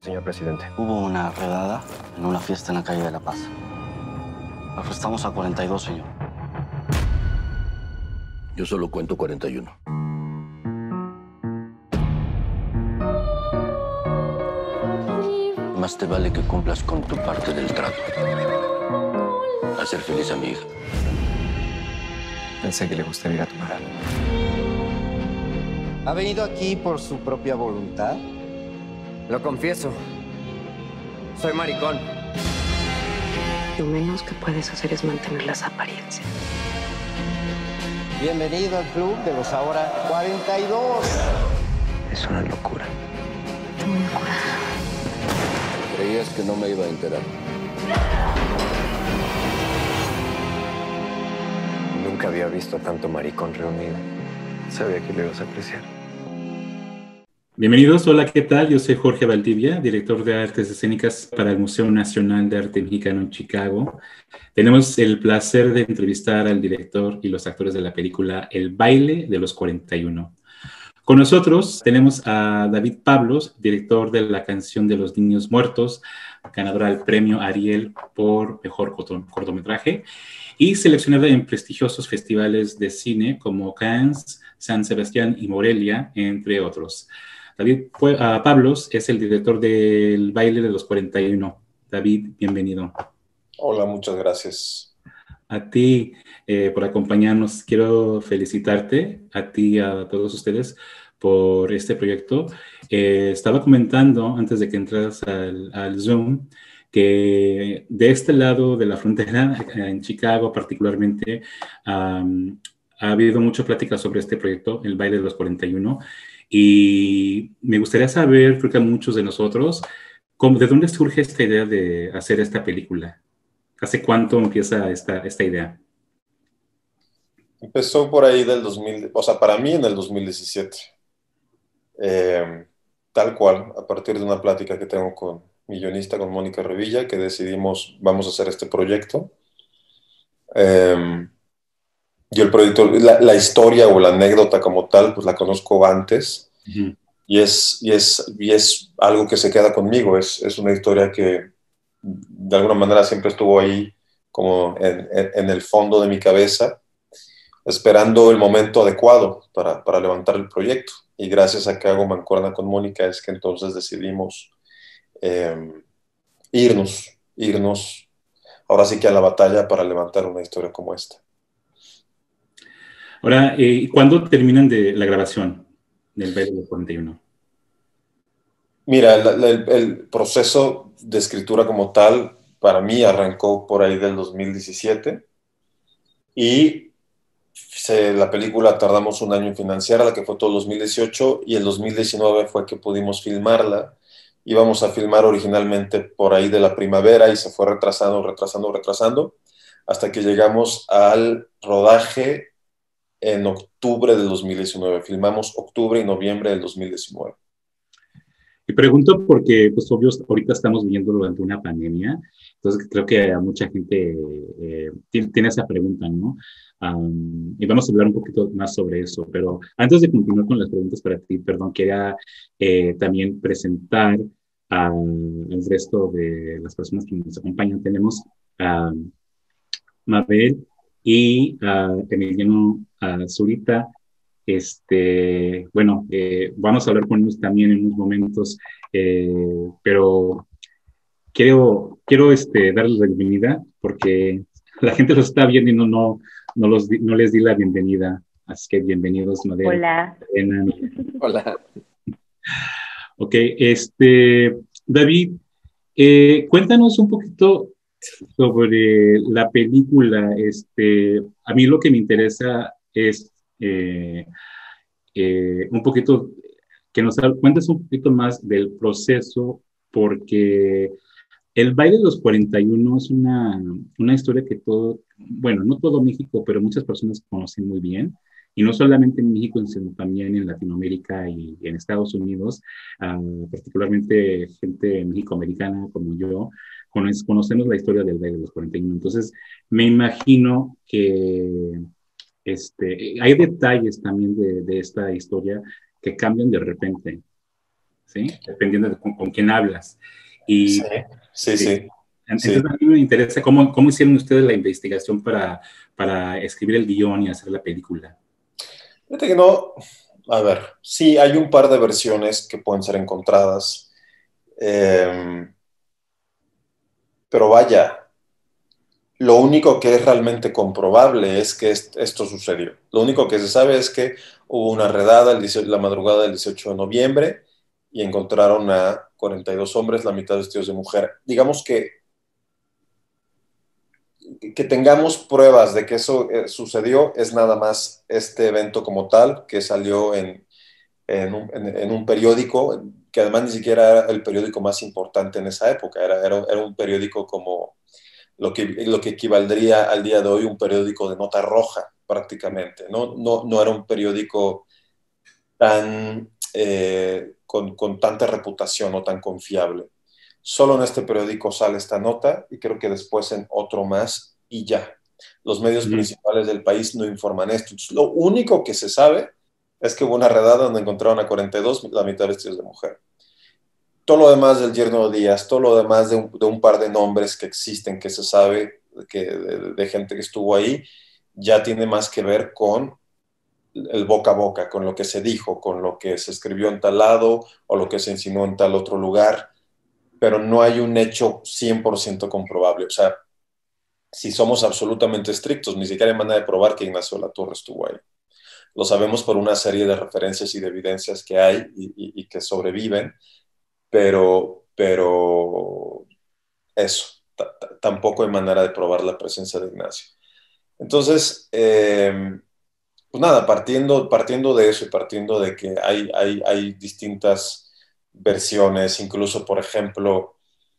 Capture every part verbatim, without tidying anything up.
Señor presidente. Hubo una redada en una fiesta en la calle de La Paz. Arrestamos a cuarenta y dos, señor. Yo solo cuento cuarenta y uno. Más te vale que cumplas con tu parte del trato. Hacer feliz a mi hija. Pensé que le gustaría ir a tomar algo. ¿Ha venido aquí por su propia voluntad? Lo confieso. Soy maricón. Lo menos que puedes hacer es mantener las apariencias. Bienvenido al club de los ahora cuarenta y dos. Es una locura. Tengo una cura. Creías que no me iba a enterar. Nunca había visto a tanto maricón reunido. Sabía que lo ibas a apreciar. Bienvenidos, hola, ¿qué tal? Yo soy Jorge Valdivia, director de Artes Escénicas para el Museo Nacional de Arte Mexicano en Chicago. Tenemos el placer de entrevistar al director y los actores de la película El baile de los cuarenta y uno. Con nosotros tenemos a David Pablos, director de La canción de los niños muertos, ganadora del premio Ariel por mejor cortometraje y seleccionada en prestigiosos festivales de cine como Cannes, San Sebastián y Morelia, entre otros. David uh, Pablos es el director del baile de los cuarenta y uno. David, bienvenido. Hola, muchas gracias. A ti eh, por acompañarnos. Quiero felicitarte, a ti y a todos ustedes, por este proyecto. Eh, estaba comentando antes de que entras al, al Zoom que de este lado de la frontera, en Chicago particularmente, um, ha habido mucha plática sobre este proyecto, El baile de los cuarenta y uno, y me gustaría saber, creo que a muchos de nosotros, ¿cómo, ¿de dónde surge esta idea de hacer esta película? ¿Hace cuánto empieza esta, esta idea? Empezó por ahí del dos mil, o sea, para mí en el dos mil diecisiete. Eh, tal cual, a partir de una plática que tengo con mi guionista, con Mónica Revilla, que decidimos, vamos a hacer este proyecto. Eh, yo el proyecto, la, la historia o la anécdota como tal, pues la conozco antes. Uh-huh. y, es, y, es, y es algo que se queda conmigo. Es, es una historia que de alguna manera siempre estuvo ahí como en, en, en el fondo de mi cabeza, esperando el momento adecuado para, para levantar el proyecto. Y gracias a que hago mancuerna con Mónica es que entonces decidimos eh, irnos, irnos ahora sí que a la batalla para levantar una historia como esta. Ahora, eh, ¿cuándo terminan de la grabación del baile de cuarenta y uno? Mira, el, el, el proceso de escritura como tal, para mí arrancó por ahí del dos mil diecisiete y se, la película tardamos un año en financiarla, que fue todo el dos mil dieciocho, y el dos mil diecinueve fue que pudimos filmarla. Íbamos a filmar originalmente por ahí de la primavera y se fue retrasando, retrasando, retrasando, hasta que llegamos al rodaje en octubre del dos mil diecinueve. Filmamos octubre y noviembre del dos mil diecinueve. Y pregunto porque, pues, obvio, ahorita estamos viviendo durante una pandemia, entonces creo que a mucha gente eh, tiene esa pregunta, ¿no? Um, y vamos a hablar un poquito más sobre eso, pero antes de continuar con las preguntas para ti, perdón, quería eh, también presentar al resto de las personas que nos acompañan. Tenemos a Mabel y a Emiliano a Zurita. Este, bueno, eh, vamos a hablar con ellos también en unos momentos, eh, pero quiero, quiero este, darles la bienvenida porque la gente los está viendo y no, no, no, los, no les di la bienvenida. Así que bienvenidos, Madera. Hola. Elena. Hola. Ok, este, David, eh, cuéntanos un poquito sobre la película. Este, a mí lo que me interesa es eh, eh, un poquito, que nos cuentes un poquito más del proceso, porque el baile de los cuarenta y uno es una, una historia que todo, bueno, no todo México, pero muchas personas conocen muy bien, y no solamente en México, sino también en Latinoamérica y en Estados Unidos, uh, particularmente gente mexicoamericana como yo, conocemos la historia del baile de los cuarenta y uno. Entonces, me imagino que este, hay detalles también de, de esta historia que cambian de repente. ¿sí? Dependiendo de con, con quién hablas. Y, sí, sí, sí. sí. Entonces, sí. a mí me interesa cómo, cómo hicieron ustedes la investigación para, para escribir el guión y hacer la película. Fíjate que no, a ver, sí, hay un par de versiones que pueden ser encontradas, eh, pero vaya, lo único que es realmente comprobable es que est esto sucedió. Lo único que se sabe es que hubo una redada el la madrugada del dieciocho de noviembre y encontraron a cuarenta y dos hombres, la mitad vestidos de mujer. Digamos que que tengamos pruebas de que eso eh, sucedió es nada más este evento como tal, que salió en, en, un, en, en un periódico, que además ni siquiera era el periódico más importante en esa época, era, era, era un periódico como lo que, lo que equivaldría al día de hoy un periódico de nota roja, prácticamente. No, no, no era un periódico tan, eh, con, con tanta reputación o tan confiable. Solo en este periódico sale esta nota y creo que después en otro más y ya. Los medios mm. principales del país no informan esto. Entonces, lo único que se sabe es que hubo una redada donde encontraron a cuarenta y dos, la mitad vestidos de mujer. Todo lo demás del yerno Díaz, todo lo demás de un, de un par de nombres que existen, que se sabe que, de, de gente que estuvo ahí, ya tiene más que ver con el boca a boca, con lo que se dijo, con lo que se escribió en tal lado o lo que se insinuó en tal otro lugar, pero no hay un hecho cien por ciento comprobable. O sea, si somos absolutamente estrictos, ni siquiera hay manera de probar que Ignacio de la Torre estuvo ahí. Lo sabemos por una serie de referencias y de evidencias que hay y, y, y que sobreviven, pero, pero eso, tampoco hay manera de probar la presencia de Ignacio. Entonces, eh, pues nada, partiendo, partiendo de eso y partiendo de que hay, hay, hay distintas versiones, incluso, por ejemplo,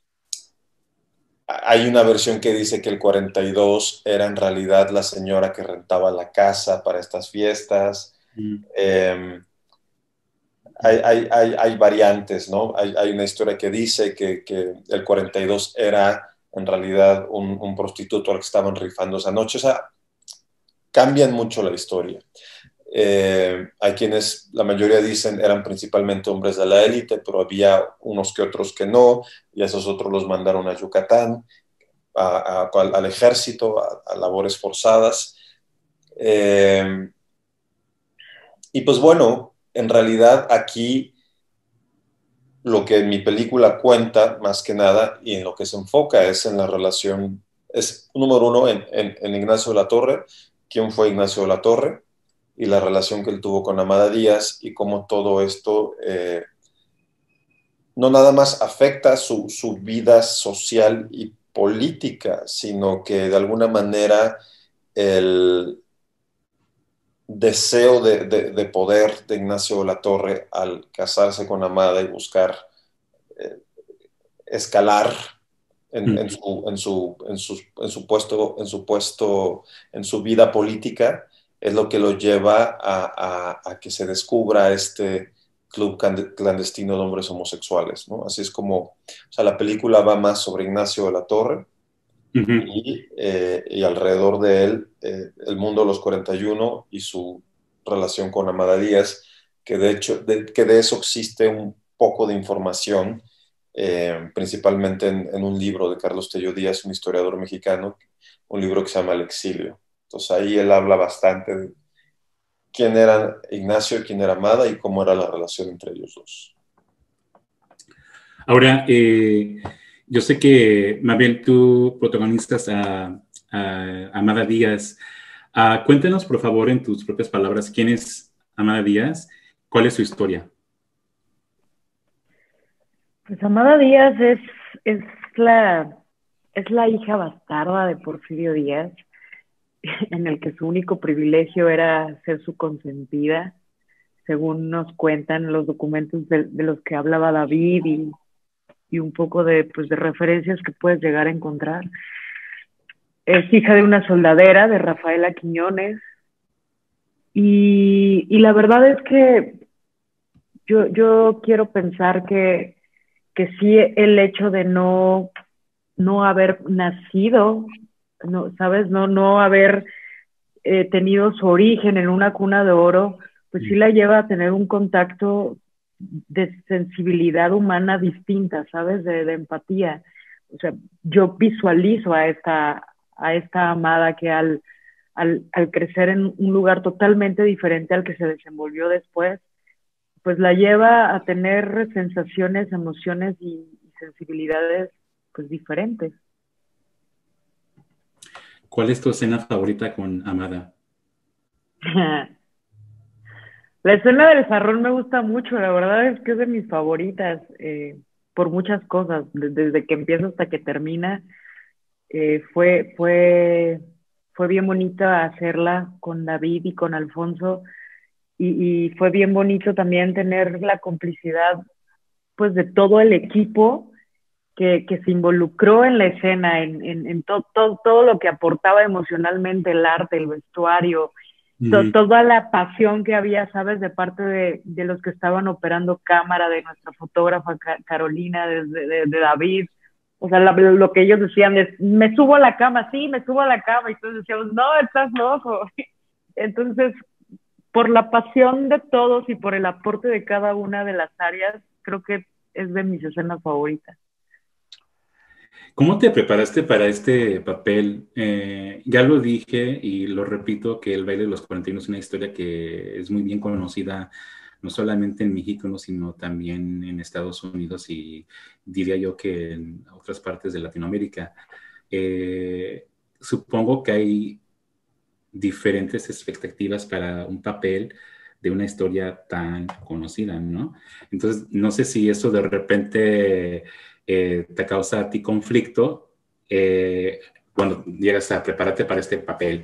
hay una versión que dice que el cuarenta y dos era en realidad la señora que rentaba la casa para estas fiestas. Mm. Eh, hay, hay, hay, hay variantes, ¿no? Hay, hay una historia que dice que, que el cuarenta y dos era en realidad un, un prostituto al que estaban rifando esa noche. O sea, cambian mucho la historia. Eh, hay quienes, la mayoría dicen, eran principalmente hombres de la élite, pero había unos que otros que no, y a esos otros los mandaron a Yucatán, a, a, al, al ejército, a, a labores forzadas. Eh, y pues bueno, en realidad aquí lo que mi película cuenta, más que nada, y en lo que se enfoca es en la relación, es número uno en, en, en Ignacio de la Torre. ¿Quién fue Ignacio de la Torre? Y la relación que él tuvo con Amada Díaz y cómo todo esto eh, no nada más afecta su, su vida social y política, sino que de alguna manera el deseo de, de, de poder de Ignacio de la Torre al casarse con Amada y buscar eh, escalar en, en, su, en, su, en, su, en su puesto, en su puesto, en su vida política, es lo que lo lleva a, a, a que se descubra este club clandestino de hombres homosexuales, ¿no? Así es como, o sea, la película va más sobre Ignacio de la Torre uh-huh. y, eh, y alrededor de él, eh, el mundo de los cuarenta y uno y su relación con Amada Díaz, que de hecho, de, que de eso existe un poco de información, eh, principalmente en, en un libro de Carlos Tello Díaz, un historiador mexicano, un libro que se llama El Exilio. Entonces ahí él habla bastante de quién era Ignacio, quién era Amada y cómo era la relación entre ellos dos. Ahora, eh, yo sé que, Mabel, tú protagonizas a, a Amada Díaz. Uh, cuéntanos, por favor, en tus propias palabras, quién es Amada Díaz, cuál es su historia. Pues Amada Díaz es, es, la, es la hija bastarda de Porfirio Díaz, en el que su único privilegio era ser su consentida, según nos cuentan los documentos de, de los que hablaba David y, y un poco de, pues, de referencias que puedes llegar a encontrar. Es hija de una soldadera, de Rafaela Quiñones, y, y la verdad es que yo, yo quiero pensar que, que sí el hecho de no, no haber nacido, no, ¿sabes? No, no haber eh, tenido su origen en una cuna de oro, pues sí la lleva a tener un contacto de sensibilidad humana distinta, ¿sabes? De, de empatía. O sea, yo visualizo a esta, a esta Amada que al, al, al crecer en un lugar totalmente diferente al que se desenvolvió después, pues la lleva a tener sensaciones, emociones y, y sensibilidades pues diferentes. ¿Cuál es tu escena favorita con Amada? La escena del jarrón me gusta mucho, la verdad es que es de mis favoritas, eh, por muchas cosas, desde que empieza hasta que termina. Eh, fue, fue, fue bien bonita hacerla con David y con Alfonso, y, y fue bien bonito también tener la complicidad pues de todo el equipo que, que se involucró en la escena, en, en, en to, to, todo lo que aportaba emocionalmente, el arte, el vestuario, To, toda la pasión que había, ¿sabes? De parte de, de los que estaban operando cámara, de nuestra fotógrafa Carolina, de, de, de David. O sea, la, lo que ellos decían es, me subo a la cama, sí, me subo a la cama. Y todos decíamos, no, estás loco. Entonces, por la pasión de todos y por el aporte de cada una de las áreas, creo que es de mis escenas favoritas. ¿Cómo te preparaste para este papel? Eh, ya lo dije y lo repito, que El baile de los cuarenta y uno es una historia que es muy bien conocida, no solamente en México, sino también en Estados Unidos y diría yo que en otras partes de Latinoamérica. Eh, supongo que hay diferentes expectativas para un papel de una historia tan conocida, ¿no? Entonces, no sé si eso de repente... Eh, te causa a ti conflicto eh, cuando llegas a prepararte para este papel.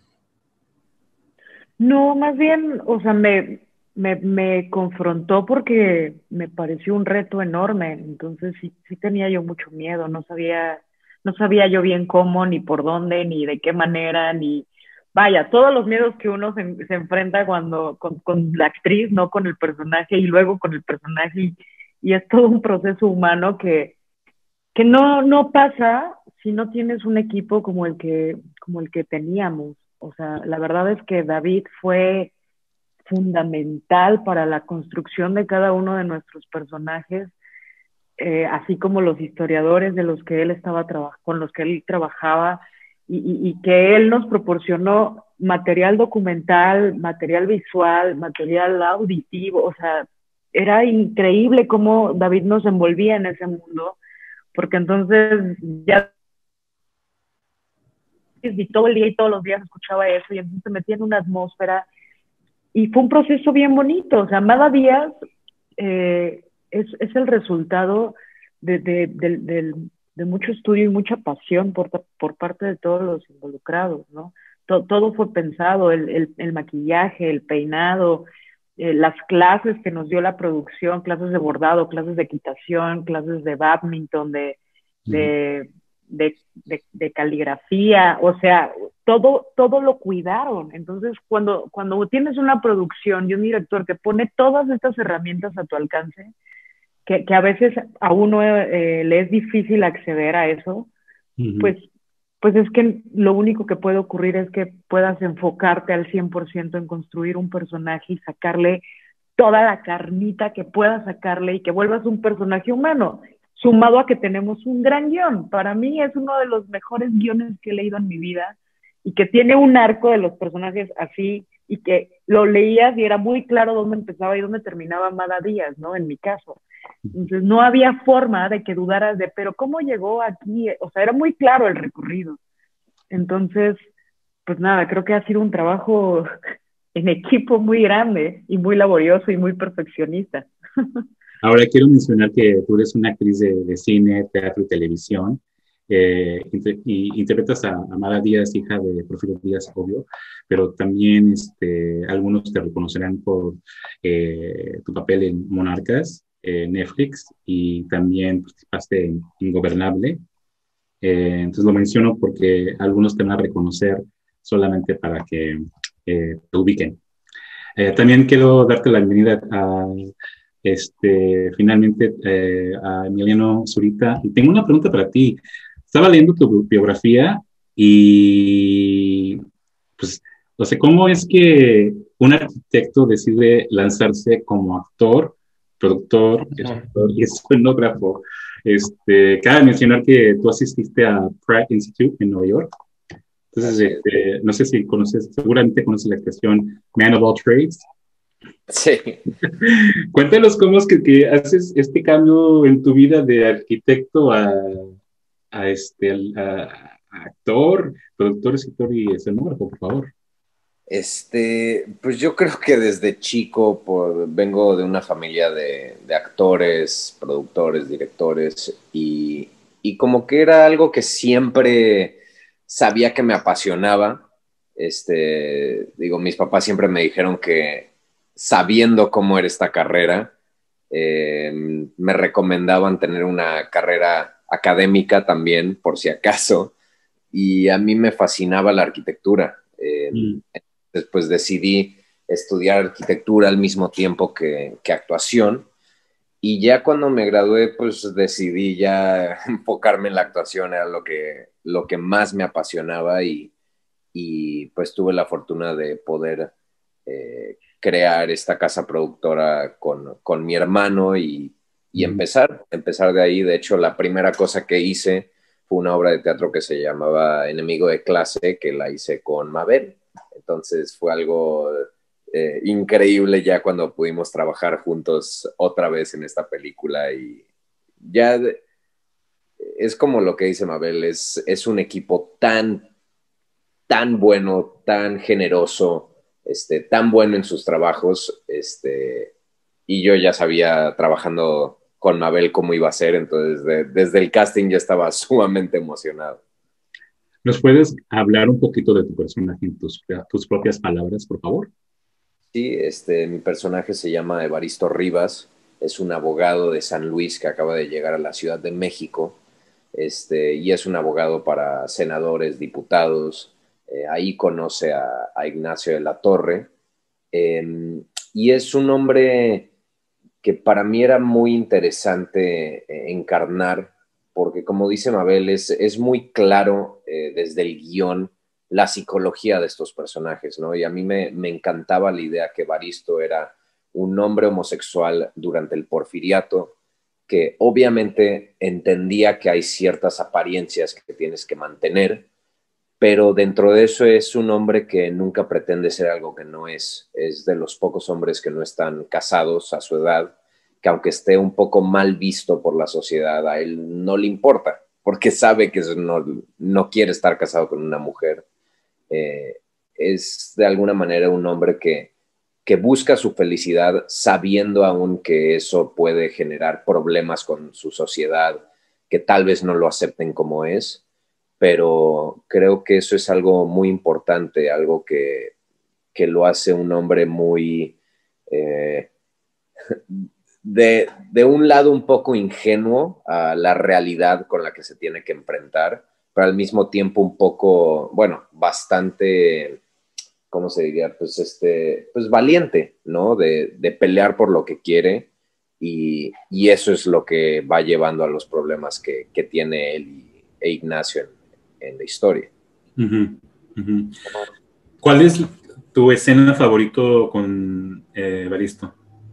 No, más bien, o sea, me, me, me confrontó porque me pareció un reto enorme, entonces sí, sí tenía yo mucho miedo, no sabía, no sabía yo bien cómo, ni por dónde, ni de qué manera, ni, vaya, todos los miedos que uno se, se enfrenta cuando, con, con la actriz, no con el personaje, y luego con el personaje, y, y es todo un proceso humano que, que no, no pasa si no tienes un equipo como el que, como el que teníamos. O sea, la verdad es que David fue fundamental para la construcción de cada uno de nuestros personajes, eh, así como los historiadores de los que él estaba con los que él trabajaba, y, y, y que él nos proporcionó material documental, material visual, material auditivo. O sea, era increíble cómo David nos envolvía en ese mundo, porque entonces ya y todo el día y todos los días escuchaba eso, y entonces se metía en una atmósfera, y fue un proceso bien bonito. O sea, Amada Díaz eh, es, es el resultado de, de, de, de, de mucho estudio y mucha pasión por, por parte de todos los involucrados, ¿no? Todo, todo fue pensado, el, el, el maquillaje, el peinado, eh, las clases que nos dio la producción, clases de bordado, clases de equitación, clases de badminton, de, de, de, de, de caligrafía, o sea, todo, todo lo cuidaron. Entonces, cuando, cuando tienes una producción y un director que pone todas estas herramientas a tu alcance, que, que a veces a uno eh, le es difícil acceder a eso, uh-huh. pues, pues es que lo único que puede ocurrir es que puedas enfocarte al cien por ciento en construir un personaje y sacarle toda la carnita que puedas sacarle, y que vuelvas un personaje humano, sumado a que tenemos un gran guión. Para mí es uno de los mejores guiones que he leído en mi vida, y que tiene un arco de los personajes así, y que lo leías y era muy claro dónde empezaba y dónde terminaba Amada Díaz, ¿no? En mi caso. Entonces no había forma de que dudaras de, pero ¿cómo llegó aquí? O sea, era muy claro el recorrido. Entonces, pues nada, creo que ha sido un trabajo en equipo muy grande y muy laborioso y muy perfeccionista. Ahora quiero mencionar que tú eres una actriz de, de cine, teatro y televisión, eh, inter, y interpretas a Amada Díaz, hija de Porfirio Díaz, obvio, pero también este, algunos te reconocerán por eh, tu papel en Monarcas, eh, Netflix, y también participaste en Ingobernable. Eh, entonces lo menciono porque algunos te van a reconocer solamente para que eh, te ubiquen. Eh, también quiero darte la bienvenida a Este, finalmente eh, a Emiliano Zurita. Y tengo una pregunta para ti. Estaba leyendo tu biografía y pues, no sé, ¿cómo es que un arquitecto decide lanzarse como actor productor, escritor y escenógrafo. Este, cabe mencionar que tú asististe a Pratt Institute en Nueva York. Entonces, este, no sé si conoces, seguramente conoces la expresión Man of All Trades. Sí. Cuéntanos cómo es que, que haces este cambio en tu vida de arquitecto a, a, este, a, a actor, productor, escritor y escenógrafo, por favor. Este, pues yo creo que desde chico por, vengo de una familia de, de actores, productores, directores y, y como que era algo que siempre sabía que me apasionaba. Este, digo, mis papás siempre me dijeron que sabiendo cómo era esta carrera, eh, me recomendaban tener una carrera académica también, por si acaso, y a mí me fascinaba la arquitectura. Eh, mm. Después decidí estudiar arquitectura al mismo tiempo que, que actuación, y ya cuando me gradué, pues decidí ya enfocarme en la actuación, era lo que, lo que más me apasionaba, y, y pues tuve la fortuna de poder eh, crear esta casa productora con, con mi hermano y, y empezar, empezar de ahí. De hecho, la primera cosa que hice fue una obra de teatro que se llamaba Enemigo de Clase, que la hice con Mabel. Entonces fue algo eh, increíble ya cuando pudimos trabajar juntos otra vez en esta película, y ya de, es como lo que dice Mabel, es, es un equipo tan, tan bueno, tan generoso, este, tan bueno en sus trabajos, este, y yo ya sabía trabajando con Mabel cómo iba a ser, entonces de, desde el casting ya estaba sumamente emocionado. ¿Nos puedes hablar un poquito de tu personaje en tus, tus propias palabras, por favor? Sí, este, mi personaje se llama Evaristo Rivas, es un abogado de San Luis que acaba de llegar a la Ciudad de México, este, y es un abogado para senadores, diputados. Eh, ahí conoce a, a Ignacio de la Torre, eh, y es un hombre que para mí era muy interesante eh, encarnar, porque como dice Mabel, es, es muy claro eh, desde el guión la psicología de estos personajes, ¿no? Y a mí me, me encantaba la idea que Evaristo era un hombre homosexual durante el Porfiriato, que obviamente entendía que hay ciertas apariencias que tienes que mantener, pero dentro de eso es un hombre que nunca pretende ser algo que no es. Es de los pocos hombres que no están casados a su edad, que aunque esté un poco mal visto por la sociedad, a él no le importa, porque sabe que no, no quiere estar casado con una mujer. Eh, es de alguna manera un hombre que, que busca su felicidad sabiendo aún que eso puede generar problemas con su sociedad, que tal vez no lo acepten como es, pero creo que eso es algo muy importante, algo que, que lo hace un hombre muy... Eh, de, de un lado un poco ingenuo a la realidad con la que se tiene que enfrentar, pero al mismo tiempo un poco, bueno, bastante, ¿cómo se diría? Pues, este, pues valiente, ¿no? De, de pelear por lo que quiere, y, y eso es lo que va llevando a los problemas que, que tiene él y, e Ignacio en, en la historia. Uh-huh, uh-huh. ¿Cuál es tu escena favorito con eh, Evaristo?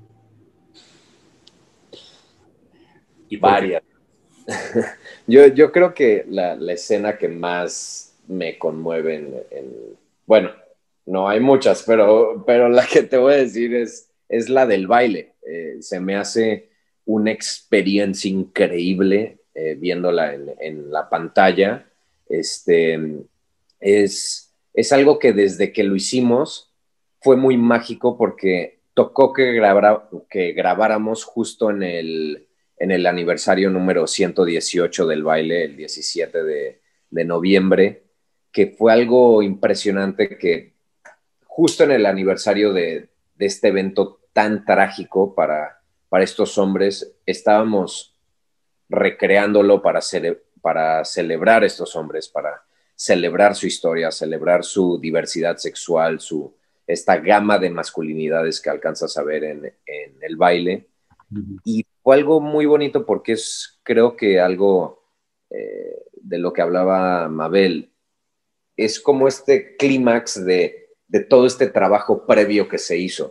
Y varias. yo, yo creo que la, la escena que más me conmueve en, en, bueno, no hay muchas, pero, pero la que te voy a decir es, es la del baile. Eh, se me hace una experiencia increíble eh, viéndola en, en la pantalla. Este, es, es algo que desde que lo hicimos fue muy mágico, porque tocó que, grabara, que grabáramos justo en el en el aniversario número ciento dieciocho del baile, el diecisiete de, de noviembre, que fue algo impresionante, que justo en el aniversario de, de este evento tan trágico para, para estos hombres, estábamos recreándolo para, cele, para celebrar a estos hombres, para celebrar su historia, celebrar su diversidad sexual, su, esta gama de masculinidades que alcanzas a ver en, en el baile. Uh-huh. Y fue algo muy bonito, porque es, creo que algo eh, de lo que hablaba Mabel, es como este clímax de, de todo este trabajo previo que se hizo.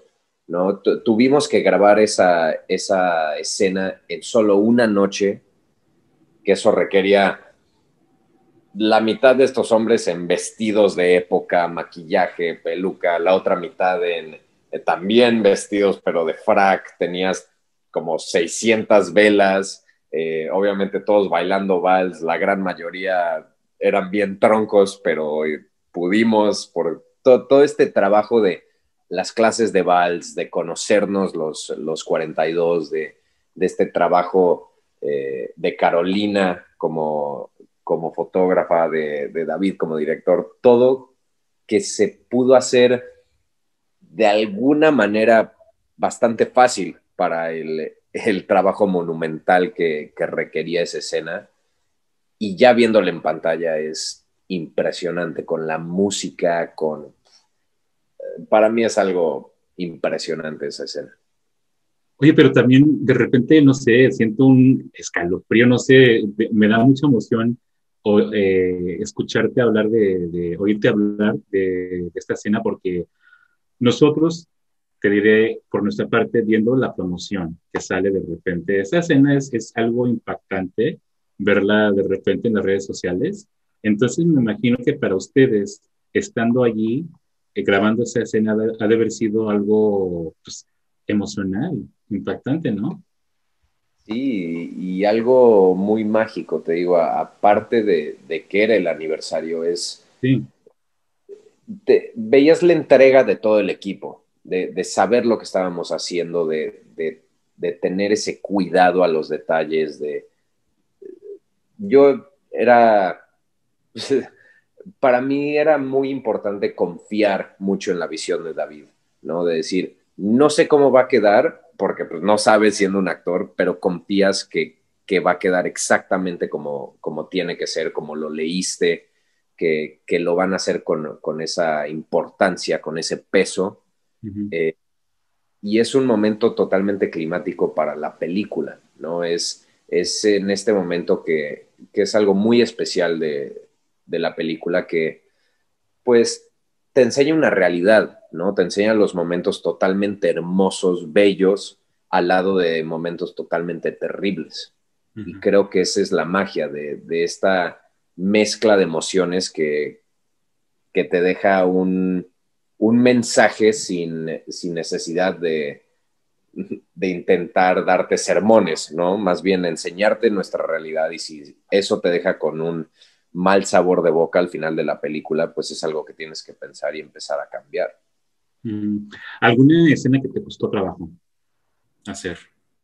¿no? Tu- tuvimos que grabar esa, esa escena en solo una noche, que eso requería la mitad de estos hombres en vestidos de época, maquillaje, peluca, la otra mitad en eh, también vestidos, pero de frac, tenías como seiscientas velas, eh, obviamente todos bailando vals, la gran mayoría eran bien troncos, pero eh, pudimos, por to todo este trabajo de las clases de vals, de conocernos los, los cuarenta y dos, de, de este trabajo eh, de Carolina como como fotógrafa, de, de David como director, todo que se pudo hacer de alguna manera bastante fácil para el, el trabajo monumental que, que requería esa escena. Y ya viéndolo en pantalla es impresionante con la música, con... Para mí es algo impresionante esa escena. Oye, pero también de repente, no sé, siento un escalofrío, no sé, de- me da mucha emoción o, eh, escucharte hablar de, de, oírte hablar de, de esta escena, porque nosotros, te diré, por nuestra parte, viendo la promoción que sale de repente, esa escena es, es algo impactante, verla de repente en las redes sociales. Entonces me imagino que para ustedes, estando allí, eh, grabando esa escena, ha de ha de haber sido algo, pues, emocional, impactante, ¿no? Sí, y algo muy mágico, te digo, a- aparte de, de que era el aniversario, es Sí. te- veías la entrega de todo el equipo, de, de saber lo que estábamos haciendo, de, de, de tener ese cuidado a los detalles, de yo era, para mí era muy importante confiar mucho en la visión de David, ¿no? De decir, no sé cómo va a quedar, porque pues no sabes siendo un actor, pero confías que, que va a quedar exactamente como, como tiene que ser, como lo leíste, que, que lo van a hacer con, con esa importancia, con ese peso. Ujú. Eh, y es un momento totalmente climático para la película, ¿no? Es, es en este momento que, que es algo muy especial de, de la película que, pues, te enseña una realidad, ¿no? Te enseña los momentos totalmente hermosos, bellos, al lado de momentos totalmente terribles. Y Ujú. creo que esa es la magia de, de esta mezcla de emociones que, que te deja un, un mensaje sin, sin necesidad de, de intentar darte sermones, ¿no? Más bien enseñarte nuestra realidad y si eso te deja con un mal sabor de boca al final de la película, pues es algo que tienes que pensar y empezar a cambiar. Mm. ¿Alguna escena que te costó trabajo hacer?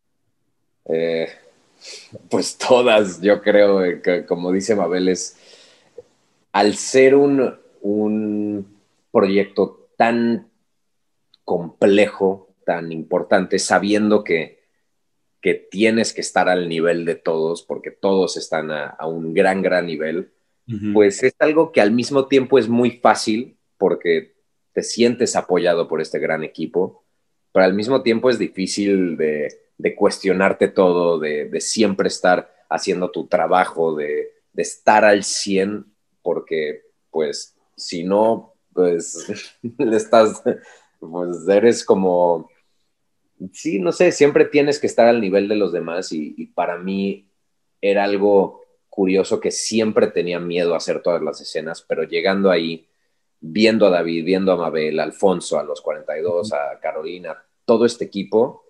Eh, pues todas, yo creo, eh, que, como dice Mabel, es al ser un, un proyecto tan complejo, tan importante, sabiendo que, que tienes que estar al nivel de todos, porque todos están a, a un gran, gran nivel, Ujú. pues es algo que al mismo tiempo es muy fácil porque te sientes apoyado por este gran equipo, pero al mismo tiempo es difícil de, de cuestionarte todo, de, de, siempre estar haciendo tu trabajo, de, de estar al cien, porque pues si no, pues le estás, pues eres como, sí, no sé, siempre tienes que estar al nivel de los demás y, y para mí era algo curioso que siempre tenía miedo a hacer todas las escenas, pero llegando ahí, viendo a David, viendo a Mabel, a Alfonso, a los cuarenta y dos, a Carolina, todo este equipo,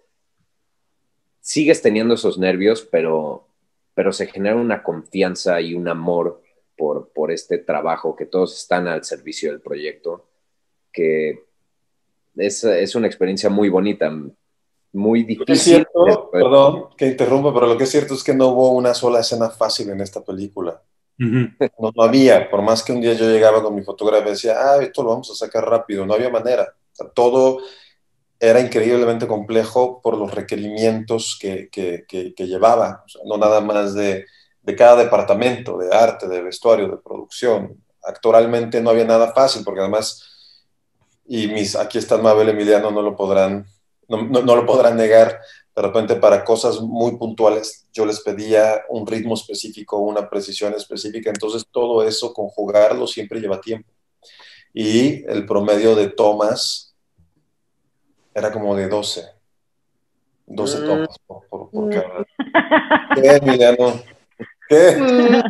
sigues teniendo esos nervios, pero, pero se genera una confianza y un amor por, por este trabajo, que todos están al servicio del proyecto, que es, es una experiencia muy bonita, muy Lo que es difícil. cierto, perdón que interrumpa, pero lo que es cierto es que no hubo una sola escena fácil en esta película. Ujú. No, no había, por más que un día yo llegaba con mi fotógrafo y decía, ah, esto lo vamos a sacar rápido, no había manera. O sea, todo era increíblemente complejo por los requerimientos que, que, que, que llevaba. O sea, no nada más de, de cada departamento, de arte, de vestuario, de producción. Actoralmente no había nada fácil, porque además, y mis, aquí están Mabel Emiliano, no lo podrán, no, no, no lo podrán negar, de repente para cosas muy puntuales yo les pedía un ritmo específico, una precisión específica, entonces todo eso, conjugarlo siempre lleva tiempo. Y el promedio de tomas era como de doce. doce Mm. tomas por, por, por cada. ¿Qué, Emiliano? ¿Qué?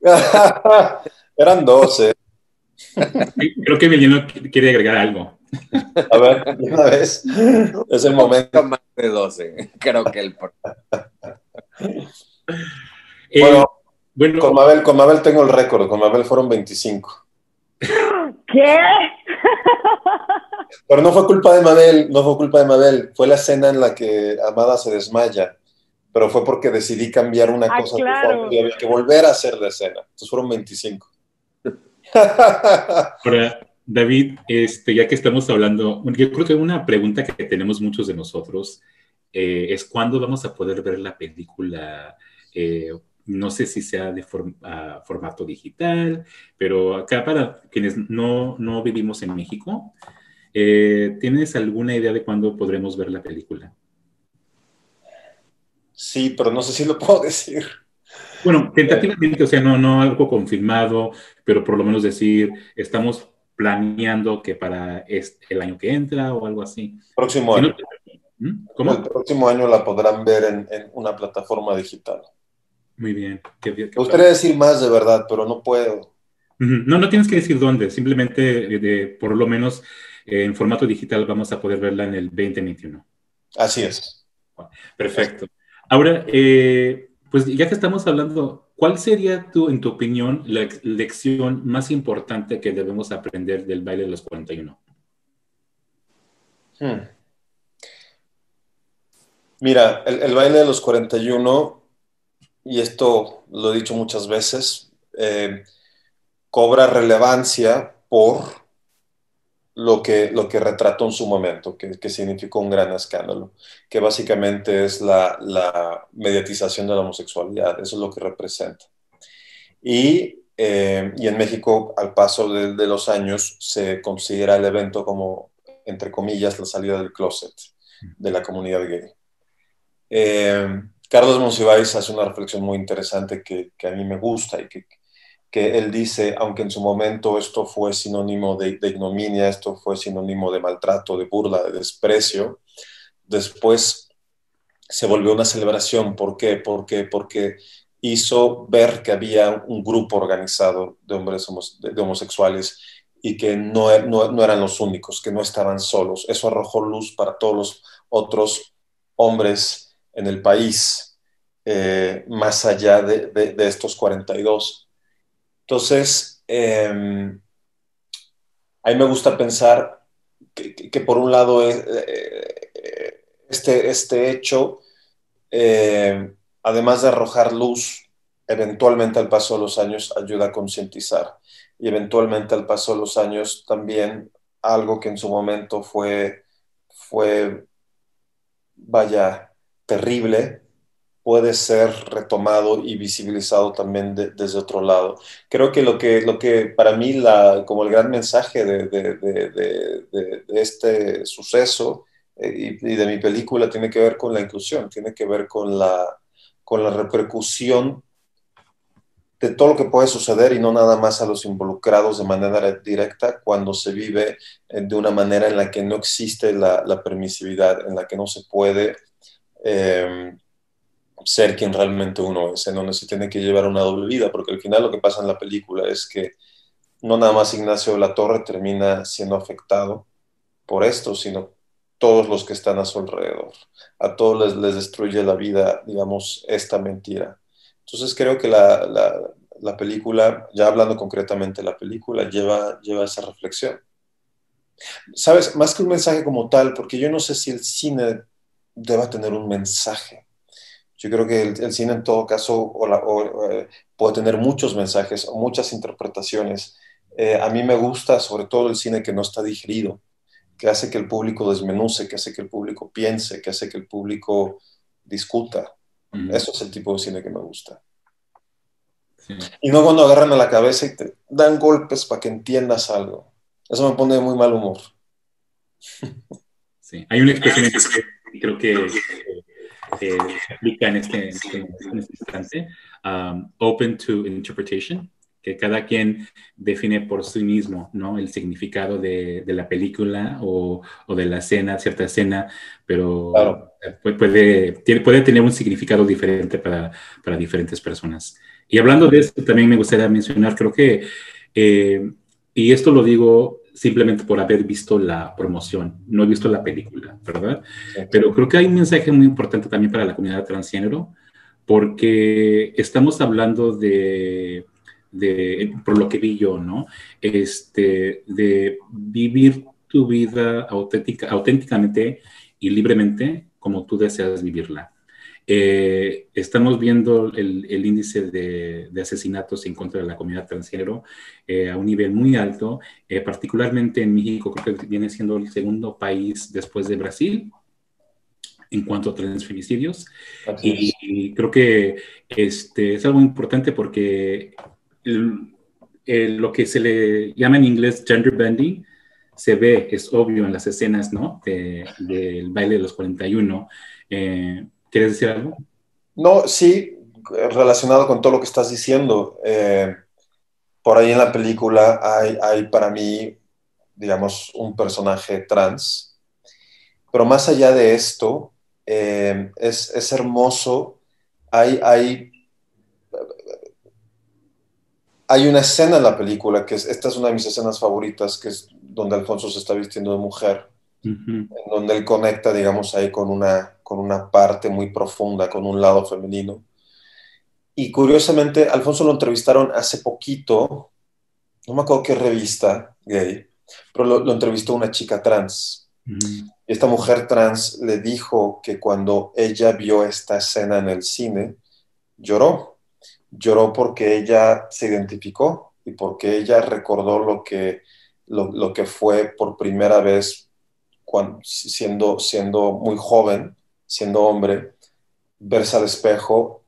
Eran doce. Creo que Emiliano quiere agregar algo. A ver, una vez. Es el momento. Más de doce. Creo que el. Eh, Bueno, bueno, con Mabel, con Mabel tengo el récord. Con Mabel fueron veinticinco. ¿Qué? Pero no fue culpa de Mabel, no fue culpa de Mabel. Fue la escena en la que Amada se desmaya. Pero fue porque decidí cambiar una Ah, cosa claro. y había que volver a hacer la escena. Entonces fueron veinticinco. Ahora, David, este, ya que estamos hablando, yo creo que una pregunta que tenemos muchos de nosotros eh, es cuándo vamos a poder ver la película, eh, no sé si sea de form, uh, formato digital, pero acá para quienes no, no vivimos en México, eh, ¿tienes alguna idea de cuándo podremos ver la película? Sí, pero no sé si lo puedo decir. Bueno, tentativamente, o sea, no, no algo confirmado, pero por lo menos decir, estamos planeando que para este, el año que entra o algo así. Próximo Si año. No, ¿cómo? El próximo año la podrán ver en, en una plataforma digital. Muy bien. Qué, qué Me gustaría decir más de verdad, pero no puedo. No, no tienes que decir dónde, simplemente de, de, por lo menos eh, en formato digital vamos a poder verla en el veinte veintiuno. Así es. Perfecto. Ahora, eh, pues ya que estamos hablando, ¿cuál sería tu, en tu opinión, la lección más importante que debemos aprender del baile de los cuarenta y uno? Hmm. Mira, el, el baile de los cuarenta y uno, y esto lo he dicho muchas veces, eh, cobra relevancia por lo que, lo que retrató en su momento, que, que significó un gran escándalo, que básicamente es la, la mediatización de la homosexualidad, eso es lo que representa. Y, eh, y en México, al paso de, de los años, se considera el evento como, entre comillas, la salida del closet de la comunidad gay. Eh, Carlos Monsiváis hace una reflexión muy interesante que, que a mí me gusta y que, que él dice, aunque en su momento esto fue sinónimo de, de ignominia, esto fue sinónimo de maltrato, de burla, de desprecio, después se volvió una celebración. ¿Por qué? Porque, porque hizo ver que había un grupo organizado de hombres homos, de, de homosexuales y que no, no, no eran los únicos, que no estaban solos. Eso arrojó luz para todos los otros hombres en el país, eh, más allá de, de, de estos cuarenta y dos. Entonces, eh, a mí me gusta pensar que, que, que por un lado es, eh, este, este hecho, eh, además de arrojar luz, eventualmente al paso de los años ayuda a concientizar. Y eventualmente al paso de los años también algo que en su momento fue, fue vaya, terrible, puede ser retomado y visibilizado también de, desde otro lado. Creo que lo que, lo que para mí, la, como el gran mensaje de, de, de, de, de este suceso eh, y, y de mi película tiene que ver con la inclusión, tiene que ver con la, con la repercusión de todo lo que puede suceder y no nada más a los involucrados de manera directa cuando se vive de una manera en la que no existe la, la permisividad, en la que no se puede eh, ser quien realmente uno es, en donde se tiene que llevar una doble vida, porque al final lo que pasa en la película es que no nada más Ignacio de la Torre termina siendo afectado por esto, sino todos los que están a su alrededor. A todos les, les destruye la vida, digamos, esta mentira. Entonces creo que la, la, la película, ya hablando concretamente de la película, lleva, lleva esa reflexión. ¿Sabes? Más que un mensaje como tal, porque yo no sé si el cine deba tener un mensaje. Yo creo que el, el cine en todo caso o la, o, eh, puede tener muchos mensajes o muchas interpretaciones. Eh, a mí me gusta sobre todo el cine que no está digerido, que hace que el público desmenuce, que hace que el público piense, que hace que el público discuta. Uh-huh. Eso es el tipo de cine que me gusta. Sí. Y no cuando agarran a la cabeza y te dan golpes para que entiendas algo. Eso me pone de muy mal humor. Sí, hay una expresión que creo que eh, se aplica en este, en este, en este instante, um, open to interpretation, que cada quien define por sí mismo, ¿no? El significado de, de la película o, o de la escena, cierta escena, pero Claro. puede, tiene, puede tener un significado diferente para, para diferentes personas. Y hablando de esto, también me gustaría mencionar, creo que, eh, y esto lo digo simplemente por haber visto la promoción, no he visto la película, ¿verdad? Sí. Pero creo que hay un mensaje muy importante también para la comunidad transgénero, porque estamos hablando de, de, por lo que vi yo, ¿no? Este, de vivir tu vida auténtica, auténticamente y libremente como tú deseas vivirla. Eh, estamos viendo el, el índice de, de asesinatos en contra de la comunidad transgénero eh, a un nivel muy alto, eh, particularmente en México, creo que viene siendo el segundo país después de Brasil en cuanto a transfeminicidios. Y, y creo que este, es algo importante porque el, el, lo que se le llama en inglés gender bending se ve, es obvio en las escenas, ¿no? De, del baile de los cuarenta y uno. Eh, ¿Quieres decir algo? No, sí, relacionado con todo lo que estás diciendo. Eh, por ahí en la película hay, hay para mí, digamos, un personaje trans. Pero más allá de esto, eh, es, es hermoso. Hay, hay, hay una escena en la película, que es, esta es una de mis escenas favoritas, que es donde Alfonso se está vistiendo de mujer, Uh-huh. en donde él conecta, digamos, ahí con una, con una parte muy profunda, con un lado femenino. Y curiosamente, Alfonso lo entrevistaron hace poquito, no me acuerdo qué revista gay, pero lo, lo entrevistó una chica trans. Uh-huh. Y esta mujer trans le dijo que cuando ella vio esta escena en el cine, lloró. Lloró porque ella se identificó y porque ella recordó lo que, lo, lo que fue por primera vez cuando, siendo, siendo muy joven, siendo hombre, verse al espejo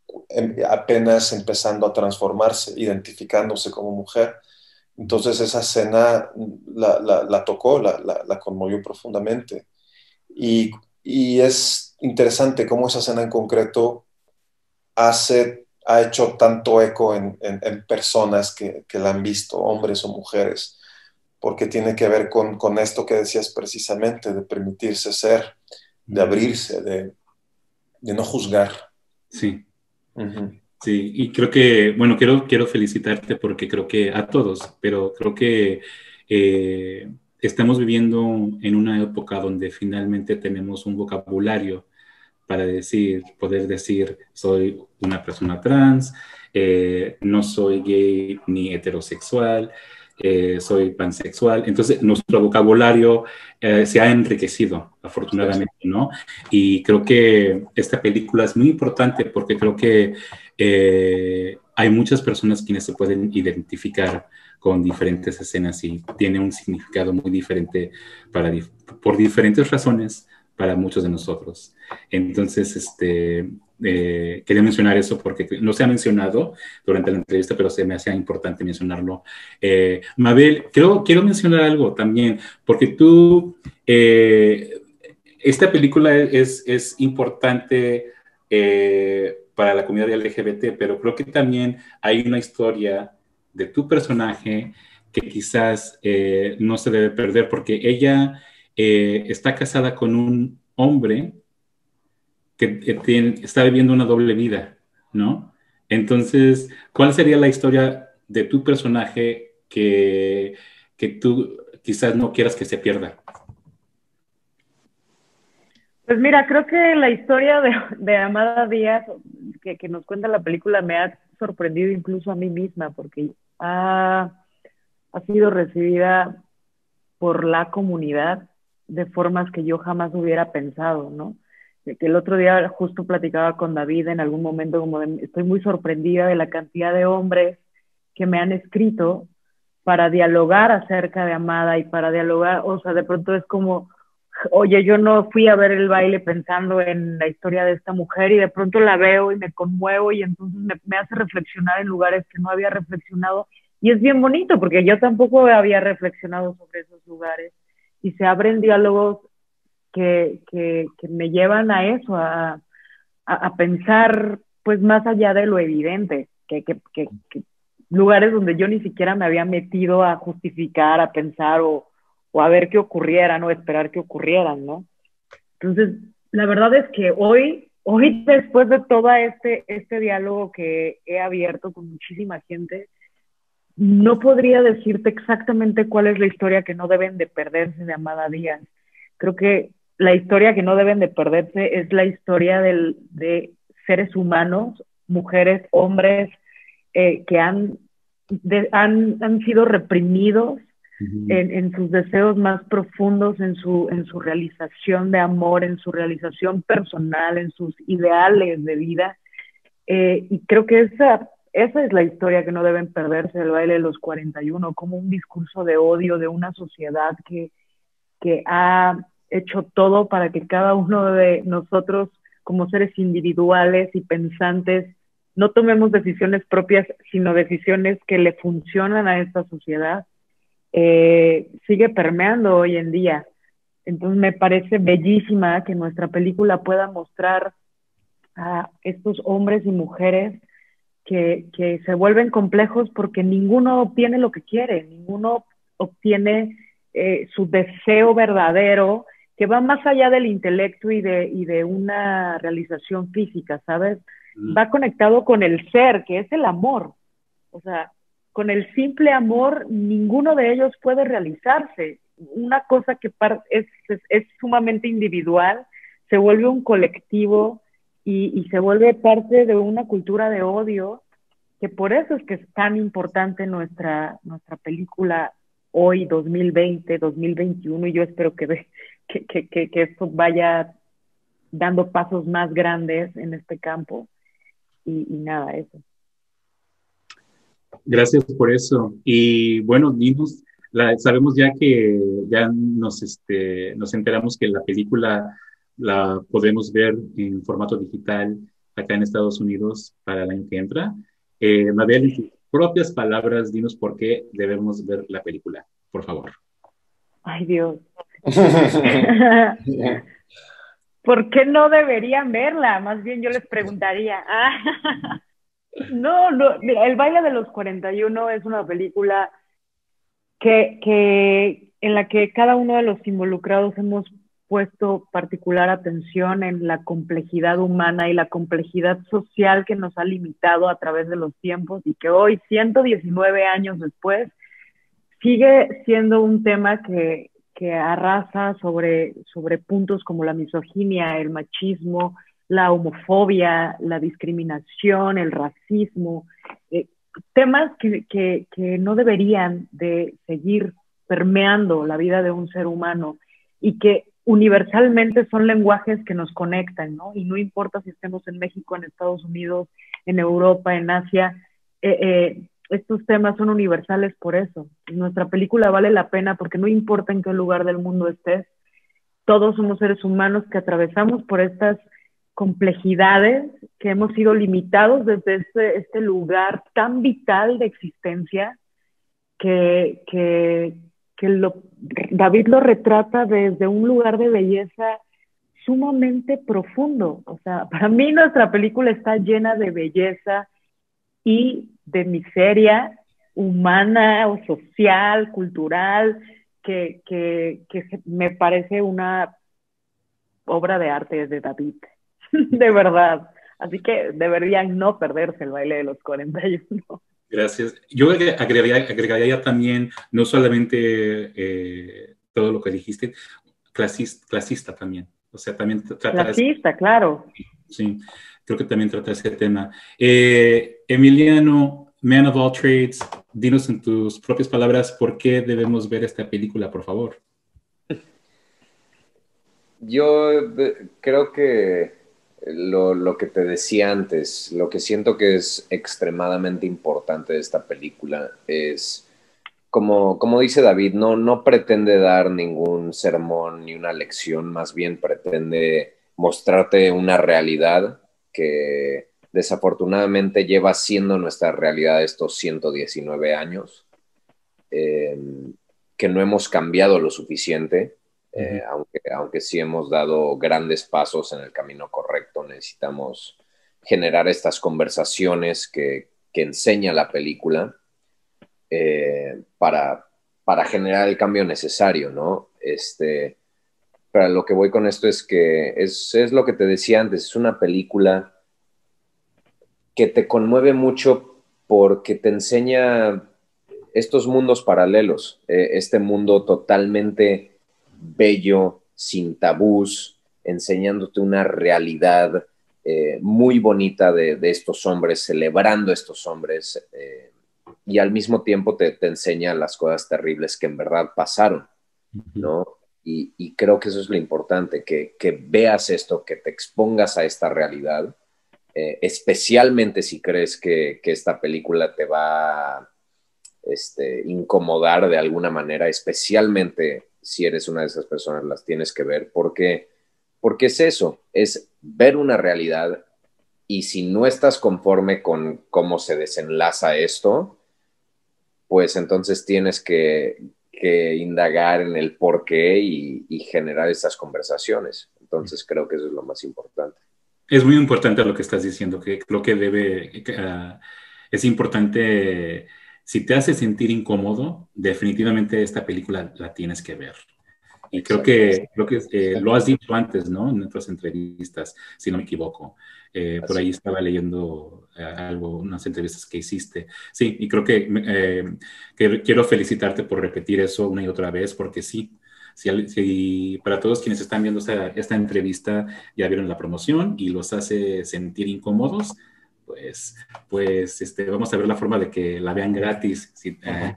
apenas empezando a transformarse, identificándose como mujer. Entonces esa escena la, la, la tocó, la, la, la conmovió profundamente. Y, y es interesante cómo esa escena en concreto hace, ha hecho tanto eco en, en, en personas que, que la han visto, hombres o mujeres, porque tiene que ver con, con esto que decías precisamente, de permitirse ser, de abrirse, de, de no juzgar. Sí. Uh-huh. Sí, y creo que, bueno, quiero, quiero felicitarte porque creo que a todos, pero creo que eh, estamos viviendo en una época donde finalmente tenemos un vocabulario para decir, poder decir, soy una persona trans, eh, no soy gay ni heterosexual, eh, soy pansexual. Entonces, nuestro vocabulario eh, se ha enriquecido, afortunadamente, ¿no? Y creo que esta película es muy importante porque creo que eh, hay muchas personas quienes se pueden identificar con diferentes escenas y tiene un significado muy diferente para, por diferentes razones para muchos de nosotros. Entonces, este, eh, quería mencionar eso porque no se ha mencionado durante la entrevista, pero se me hacía importante mencionarlo. Eh, Mabel, quiero, quiero mencionar algo también, porque tú, eh, esta película es, es importante eh, para la comunidad L G B T, pero creo que también hay una historia de tu personaje que quizás eh, no se debe perder, porque ella eh, está casada con un hombre que, que tiene, está viviendo una doble vida, ¿no? Entonces, ¿cuál sería la historia de tu personaje que, que tú quizás no quieras que se pierda? Pues mira, creo que la historia de, de Amada Díaz que, que nos cuenta la película me ha sorprendido incluso a mí misma, porque ha, ha sido recibida por la comunidad de formas que yo jamás hubiera pensado, ¿no? Que el otro día justo platicaba con David en algún momento, como de, estoy muy sorprendida de la cantidad de hombres que me han escrito para dialogar acerca de Amada y para dialogar, o sea, de pronto es como, oye, yo no fui a ver el baile pensando en la historia de esta mujer y de pronto la veo y me conmuevo y entonces me, me hace reflexionar en lugares que no había reflexionado y es bien bonito porque yo tampoco había reflexionado sobre esos lugares y se abren diálogos que, que, que me llevan a eso, a, a, a pensar pues más allá de lo evidente, que, que, que, que lugares donde yo ni siquiera me había metido a justificar, a pensar o, o a ver qué ocurrieran o esperar que ocurrieran, ¿no? Entonces, la verdad es que hoy, hoy después de todo este, este diálogo que he abierto con muchísima gente, no podría decirte exactamente cuál es la historia que no deben de perderse de Amada Díaz. Creo que la historia que no deben de perderse es la historia del, de seres humanos, mujeres, hombres, eh, que han, de, han, han sido reprimidos uh-huh. en, en sus deseos más profundos, en su, en su realización de amor, en su realización personal, en sus ideales de vida. Eh, y creo que esa... Esa es la historia que no deben perderse, el baile de los cuarenta y uno, como un discurso de odio de una sociedad que, que ha hecho todo para que cada uno de nosotros, como seres individuales y pensantes, no tomemos decisiones propias, sino decisiones que le funcionan a esta sociedad, eh, sigue permeando hoy en día. Entonces me parece bellísima que nuestra película pueda mostrar a estos hombres y mujeres Que, que se vuelven complejos porque ninguno obtiene lo que quiere, ninguno obtiene eh, su deseo verdadero, que va más allá del intelecto y de, y de una realización física, ¿sabes? Mm. Va conectado con el ser, que es el amor. O sea, con el simple amor, ninguno de ellos puede realizarse. Una cosa que es, es, es sumamente individual, se vuelve un colectivo, Y, y se vuelve parte de una cultura de odio, que por eso es que es tan importante nuestra, nuestra película hoy, dos mil veinte, dos mil veintiuno, y yo espero que, que, que, que esto vaya dando pasos más grandes en este campo, y, y nada, eso. Gracias por eso. Y bueno, dinos, la, sabemos ya que ya nos, este, nos enteramos que la película la podemos ver en formato digital acá en Estados Unidos para el año que entra. Eh, Mabel, en tus propias palabras, dinos por qué debemos ver la película, por favor. Ay, Dios. ¿Por qué no deberían verla? Más bien yo les preguntaría. No, no, mira, El baile de los cuarenta y uno es una película que, que, en la que cada uno de los involucrados hemos puesto particular atención en la complejidad humana y la complejidad social que nos ha limitado a través de los tiempos, y que hoy, ciento diecinueve años después, sigue siendo un tema que, que arrasa sobre, sobre puntos como la misoginia, el machismo, la homofobia, la discriminación, el racismo, eh, temas que, que, que no deberían de seguir permeando la vida de un ser humano, y que universalmente son lenguajes que nos conectan, ¿no? Y no importa si estemos en México, en Estados Unidos, en Europa, en Asia, eh, eh, estos temas son universales por eso. Nuestra película vale la pena porque no importa en qué lugar del mundo estés, todos somos seres humanos que atravesamos por estas complejidades, que hemos sido limitados desde este, este lugar tan vital de existencia, que, que, que lo, David lo retrata desde un lugar de belleza sumamente profundo. O sea, para mí nuestra película está llena de belleza y de miseria humana o social, cultural, que, que, que me parece una obra de arte de David, de verdad. Así que deberían no perderse El baile de los cuarenta y uno. Gracias. Yo agregaría, agregaría también, no solamente eh, todo lo que dijiste, clasista, clasista también. O sea, también trata... Clasista, ese, claro. Sí, creo que también trata ese tema. Eh, Emiliano, Man of All Trades, dinos en tus propias palabras por qué debemos ver esta película, por favor. Yo creo que Lo, lo que te decía antes, lo que siento que es extremadamente importante de esta película es, como, como dice David, no, no pretende dar ningún sermón ni una lección, más bien pretende mostrarte una realidad que desafortunadamente lleva siendo nuestra realidad estos ciento diecinueve años, eh, que no hemos cambiado lo suficiente. Eh, aunque, aunque sí hemos dado grandes pasos en el camino correcto, necesitamos generar estas conversaciones que, que que enseña la película eh, para, para generar el cambio necesario, ¿no? Este, pero lo que voy con esto es que es, es lo que te decía antes, es una película que te conmueve mucho porque te enseña estos mundos paralelos, eh, este mundo totalmente bello, sin tabús, enseñándote una realidad eh, muy bonita de, de estos hombres, celebrando estos hombres, eh, y al mismo tiempo te, te enseña las cosas terribles que en verdad pasaron, ¿no? Y, y creo que eso es lo importante, que, que veas esto, que te expongas a esta realidad, eh, especialmente si crees que, que esta película te va a este, incomodar de alguna manera, especialmente si eres una de esas personas, las tienes que ver, porque, porque es eso, es ver una realidad, y si no estás conforme con cómo se desenlaza esto, pues entonces tienes que, que indagar en el por qué y, y generar estas conversaciones. Entonces creo que eso es lo más importante. Es muy importante lo que estás diciendo, que creo que debe, uh, es importante, si te hace sentir incómodo, definitivamente esta película la tienes que ver. Y creo que, creo que eh, lo has dicho antes, ¿no? En otras entrevistas, si no me equivoco. Eh, por ahí estaba leyendo eh, algo, unas entrevistas que hiciste. Sí, y creo que, eh, que quiero felicitarte por repetir eso una y otra vez, porque sí, si, si para todos quienes están viendo esta, esta entrevista ya vieron la promoción y los hace sentir incómodos, pues, pues este, vamos a ver la forma de que la vean gratis, si, eh,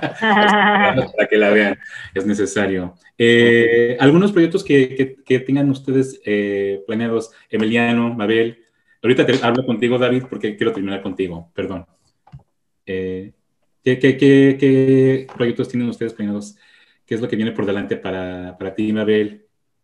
para que la vean, es necesario. Eh, ¿algunos proyectos que, que, que tengan ustedes eh, planeados? Emiliano, Mabel, ahorita te hablo contigo, David, porque quiero terminar contigo, perdón. Eh, ¿qué, qué, qué, ¿Qué proyectos tienen ustedes planeados? ¿Qué es lo que viene por delante para, para ti, Mabel?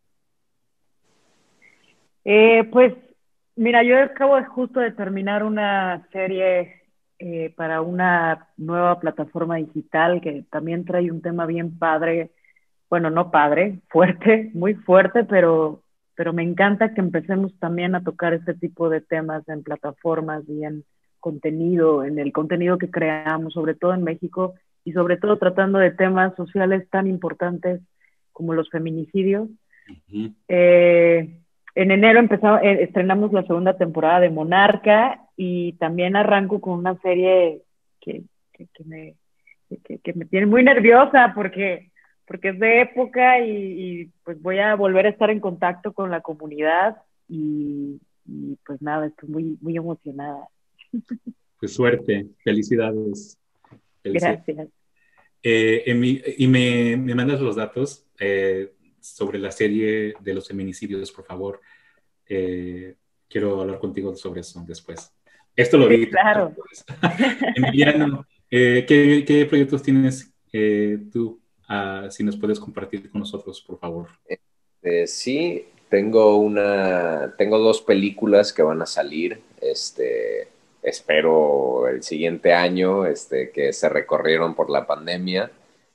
Eh, pues, mira, yo acabo de justo de terminar una serie eh, para una nueva plataforma digital que también trae un tema bien padre, bueno, no padre, fuerte, muy fuerte, pero, pero me encanta que empecemos también a tocar este tipo de temas en plataformas y en contenido, en el contenido que creamos, sobre todo en México, y sobre todo tratando de temas sociales tan importantes como los feminicidios. Uh-huh. Eh, en enero empezamos, eh, estrenamos la segunda temporada de Monarca, y también arranco con una serie que, que, que, me, que, que me tiene muy nerviosa porque, porque es de época, y, y pues voy a volver a estar en contacto con la comunidad, y, y pues nada, estoy muy, muy emocionada. Pues suerte, felicidades. felicidades. Gracias. Eh, en mi, y me, me mandas los datos eh, sobre la serie de los feminicidios, por favor. Eh, quiero hablar contigo sobre eso después. Esto lo vi. Sí, claro. Emiliano, eh, ¿qué, ¿qué proyectos tienes eh, tú? Uh, si nos puedes compartir con nosotros, por favor. Eh, sí, tengo una, tengo dos películas que van a salir. Este, espero el siguiente año, este, que se recorrieron por la pandemia.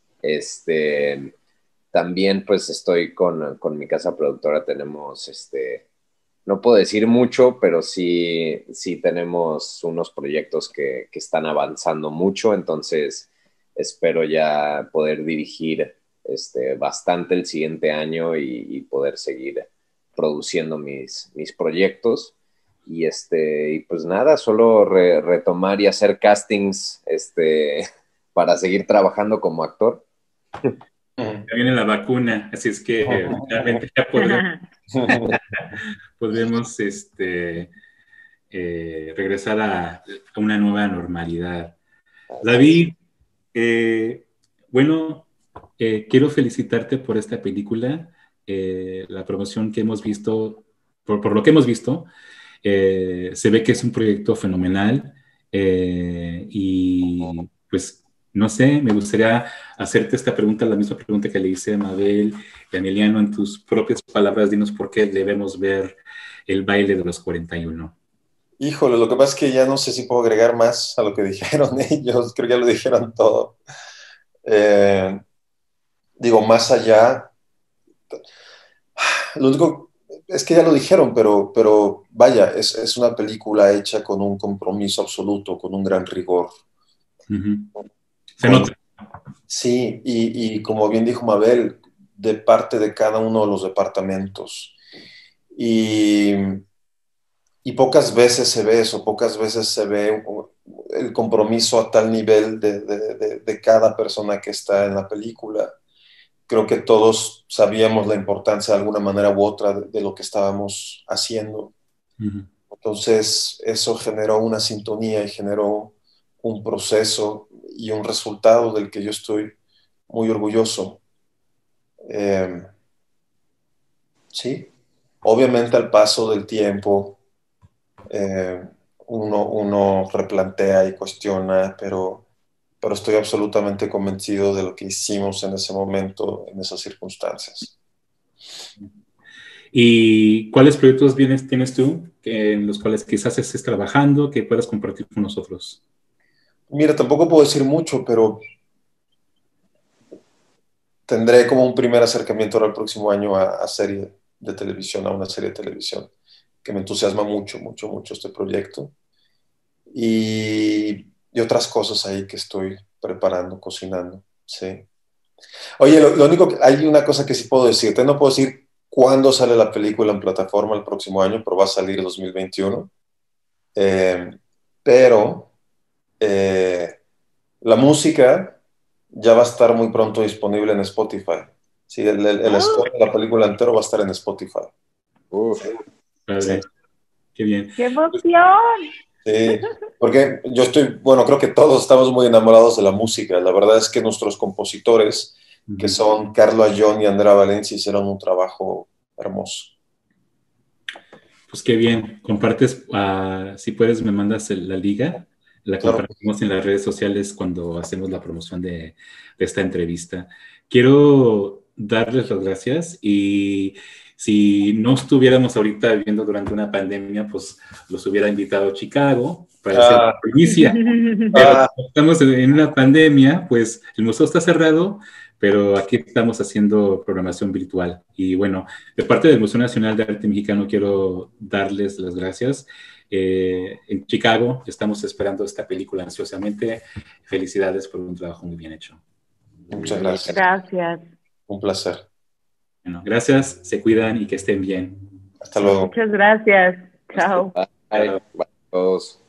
Este, también, pues, estoy con, con mi casa productora. Tenemos, este, no puedo decir mucho, pero sí, sí tenemos unos proyectos que, que están avanzando mucho. Entonces, espero ya poder dirigir este, bastante el siguiente año y, y poder seguir produciendo mis, mis proyectos. Y, este, y pues nada, solo re, retomar y hacer castings este, para seguir trabajando como actor. Ya viene la vacuna, así es que realmente ya podremos, podremos este, eh, regresar a, a una nueva normalidad. David, eh, bueno, eh, quiero felicitarte por esta película, eh, la promoción que hemos visto, por, por lo que hemos visto, eh, se ve que es un proyecto fenomenal eh, y pues no sé, me gustaría hacerte esta pregunta, la misma pregunta que le hice a Mabel y a Emiliano. En tus propias palabras, dinos por qué debemos ver El baile de los cuarenta y uno. Híjole, lo que pasa es que ya no sé si puedo agregar más a lo que dijeron ellos, creo que ya lo dijeron todo. Eh, digo, más allá, lo único, es que ya lo dijeron, pero, pero vaya, es, es una película hecha con un compromiso absoluto, con un gran rigor. Uh-huh. Se Con, nota. sí, y, y como bien dijo Mabel, de parte de cada uno de los departamentos. Y, y pocas veces se ve eso, pocas veces se ve el compromiso a tal nivel de, de, de, de cada persona que está en la película. Creo que todos sabíamos la importancia de alguna manera u otra de, de lo que estábamos haciendo. Uh-huh. Entonces, eso generó una sintonía y generó un proceso y un resultado del que yo estoy muy orgulloso. Eh, sí, obviamente al paso del tiempo eh, uno, uno replantea y cuestiona, pero, pero estoy absolutamente convencido de lo que hicimos en ese momento, en esas circunstancias. ¿Y cuáles proyectos vienes, tienes tú que, en los cuales quizás estés trabajando que puedas compartir con nosotros? Mira, tampoco puedo decir mucho, pero tendré como un primer acercamiento ahora el próximo año a, a serie de televisión, a una serie de televisión, que me entusiasma mucho, mucho, mucho este proyecto. Y, y otras cosas ahí que estoy preparando, cocinando, sí. Oye, lo, lo único que, hay una cosa que sí puedo decirte, no puedo decir cuándo sale la película en plataforma el próximo año, pero va a salir en dos mil veintiuno. Eh, pero eh, la música ya va a estar muy pronto disponible en Spotify. Sí, el, el, el score de la película entero va a estar en Spotify. Uf. Padre. Sí. Qué bien. ¡Qué emoción! Sí, porque yo estoy, bueno, creo que todos estamos muy enamorados de la música. La verdad es que nuestros compositores, uh-huh. que son Carlo Ayón y Andrea Valencia, hicieron un trabajo hermoso. Pues qué bien. Compartes, uh, si puedes, me mandas el, la liga. La compartimos claro. en las redes sociales cuando hacemos la promoción de, de esta entrevista. Quiero darles las gracias y si no estuviéramos ahorita viviendo durante una pandemia, pues los hubiera invitado a Chicago para ah. hacer la primicia. Pero ah. estamos en una pandemia, pues el museo está cerrado, pero aquí estamos haciendo programación virtual. Y bueno, de parte del Museo Nacional de Arte Mexicano quiero darles las gracias. Eh, en Chicago estamos esperando esta película ansiosamente. Felicidades por un trabajo muy bien hecho. Muchas gracias. Gracias. Un placer. Bueno, gracias, se cuidan y que estén bien. Hasta luego. Muchas gracias. Chao. Bye. Bye. Bye.